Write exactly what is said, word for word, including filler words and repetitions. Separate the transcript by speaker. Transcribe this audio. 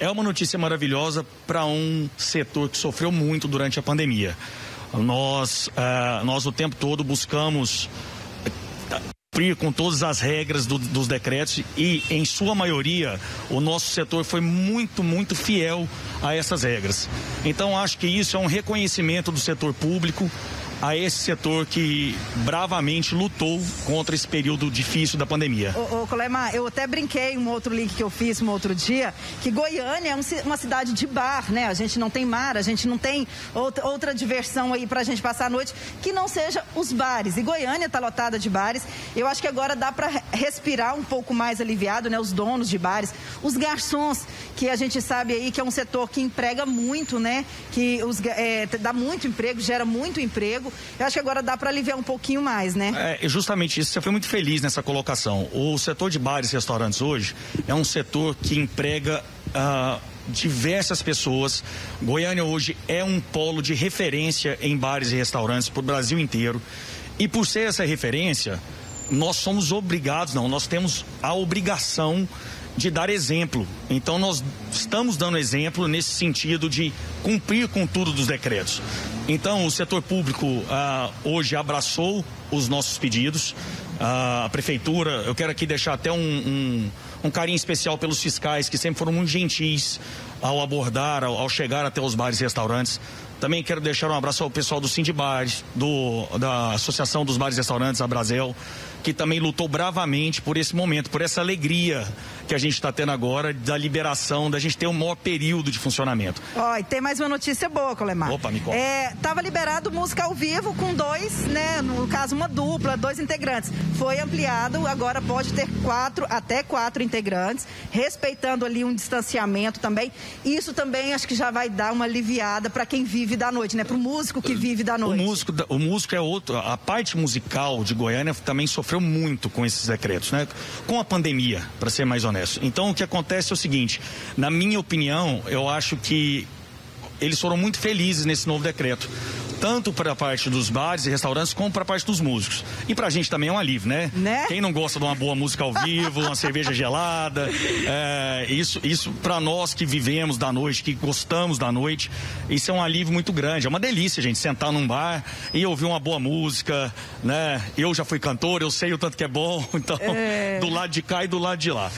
Speaker 1: é uma notícia maravilhosa para um setor que sofreu muito durante a pandemia. Nós, uh, nós o tempo todo buscamos cumprir com todas as regras do, dos decretos e, em sua maioria, o nosso setor foi muito, muito fiel a essas regras. Então, acho que isso é um reconhecimento do setor público a esse setor que bravamente lutou contra esse período difícil da pandemia.
Speaker 2: Ô, ô Colema, eu até brinquei um outro link que eu fiz um outro dia, que Goiânia é um, uma cidade de bar, né? A gente não tem mar, a gente não tem outra, outra diversão aí pra gente passar a noite que não seja os bares. E Goiânia tá lotada de bares. Eu acho que agora dá pra respirar um pouco mais aliviado, né? Os donos de bares, os garçons, que a gente sabe aí que é um setor que emprega muito, né? Que os, é, dá muito emprego, gera muito emprego. Eu acho que agora dá para aliviar um pouquinho mais, né? É
Speaker 1: justamente isso, você foi muito feliz nessa colocação. O setor de bares e restaurantes hoje é um setor que emprega uh, diversas pessoas. Goiânia hoje é um polo de referência em bares e restaurantes para o Brasil inteiro. E por ser essa referência, nós somos obrigados, não, nós temos a obrigação de dar exemplo. Então nós estamos dando exemplo nesse sentido de cumprir com tudo dos decretos. Então o setor público ah, hoje abraçou os nossos pedidos. Ah, a prefeitura, eu quero aqui deixar até um, um, um carinho especial pelos fiscais que sempre foram muito gentis ao abordar, ao, ao chegar até os bares e restaurantes. Também quero deixar um abraço ao pessoal do Sindibares, do, da Associação dos Bares e Restaurantes, a Brasel, que também lutou bravamente por esse momento, por essa alegria que a gente está tendo agora da liberação, da gente ter um maior período de funcionamento.
Speaker 2: Ó, e tem mais uma notícia boa, Colemar.
Speaker 1: Opa, me conta.
Speaker 2: É, tava liberado música ao vivo com dois, né, no caso uma dupla, dois integrantes. Foi ampliado, agora pode ter quatro, até quatro integrantes, respeitando ali um distanciamento também. Isso também acho que já vai dar uma aliviada para quem vive da noite, né, para o músico que vive da noite.
Speaker 1: O músico, o músico é outro, a parte musical de Goiânia também sofreu muito com esses decretos, né? Com a pandemia, para ser mais honesto. Então, o que acontece é o seguinte, na minha opinião, eu acho que eles foram muito felizes nesse novo decreto, tanto para a parte dos bares e restaurantes, como para a parte dos músicos. E para a gente também é um alívio, né?
Speaker 2: né?
Speaker 1: Quem não gosta de uma boa música ao vivo, uma cerveja gelada, é, isso, isso para nós que vivemos da noite, que gostamos da noite, isso é um alívio muito grande. É uma delícia, gente, sentar num bar e ouvir uma boa música, né? Eu já fui cantor, eu sei o tanto que é bom, então, é... do lado de cá e do lado de lá.